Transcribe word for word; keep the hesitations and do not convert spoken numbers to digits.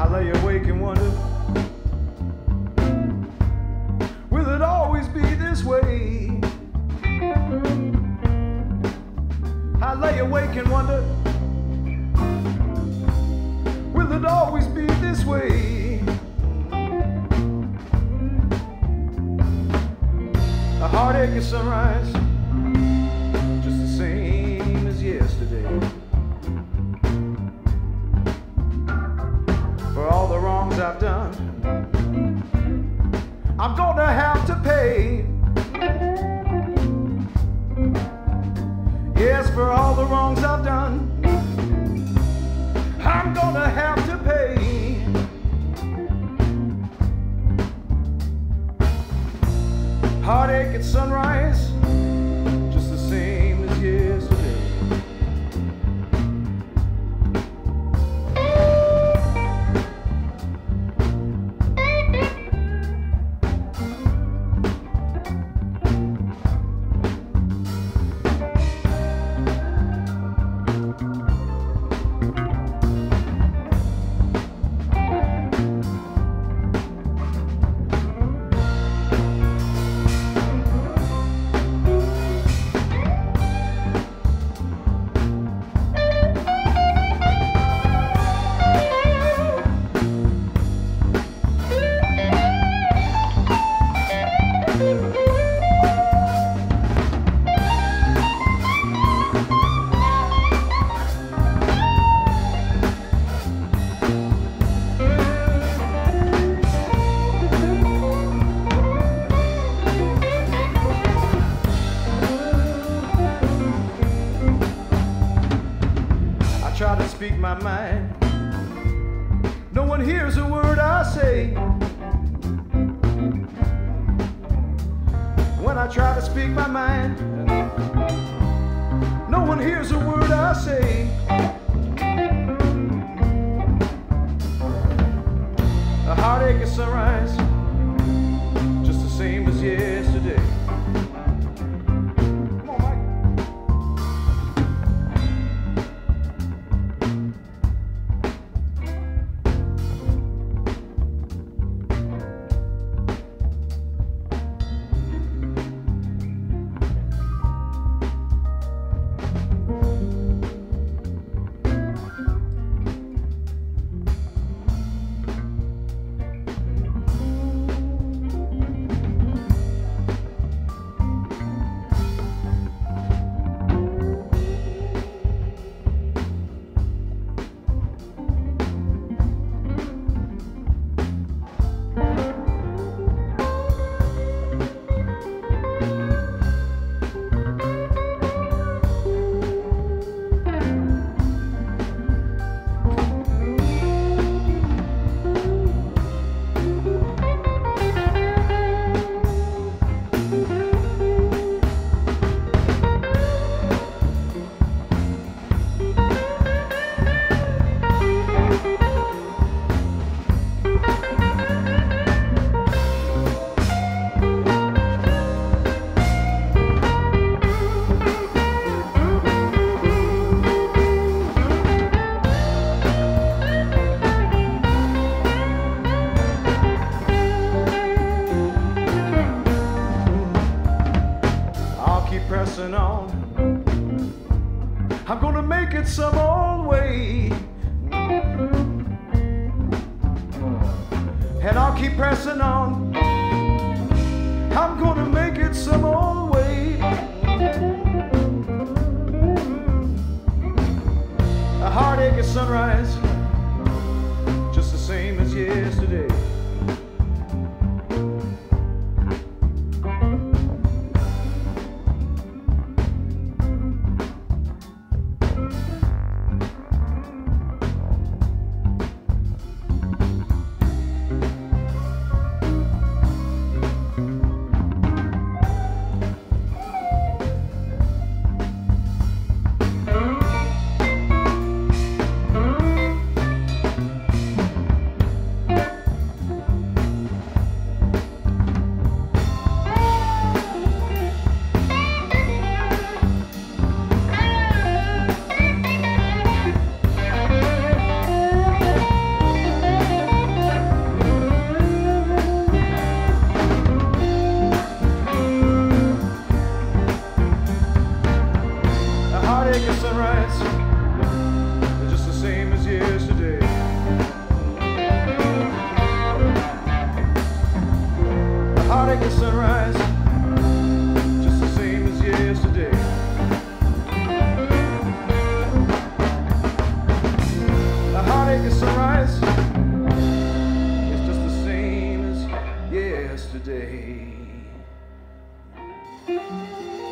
lay awake and wonder, will it always be this way? I lay awake and wonder, will it always be this way? A heartache at sunrise, just the same as yesterday. For all the wrongs I've done, I'm gonna have to pay. Yes, for all the wrongs I've done, I'm gonna have to pay. Heartache at sunrise, just the same as yesterday. Try to speak my mind, no one hears a word I say. When I try to speak my mind, no one hears a word I say. A heartache at sunrise, just the same as yesterday. Pressing on, I'm gonna make it some old way, and I'll keep pressing on, I'm gonna make it some old way. A heartache at sunrise, just the same as yesterday. day.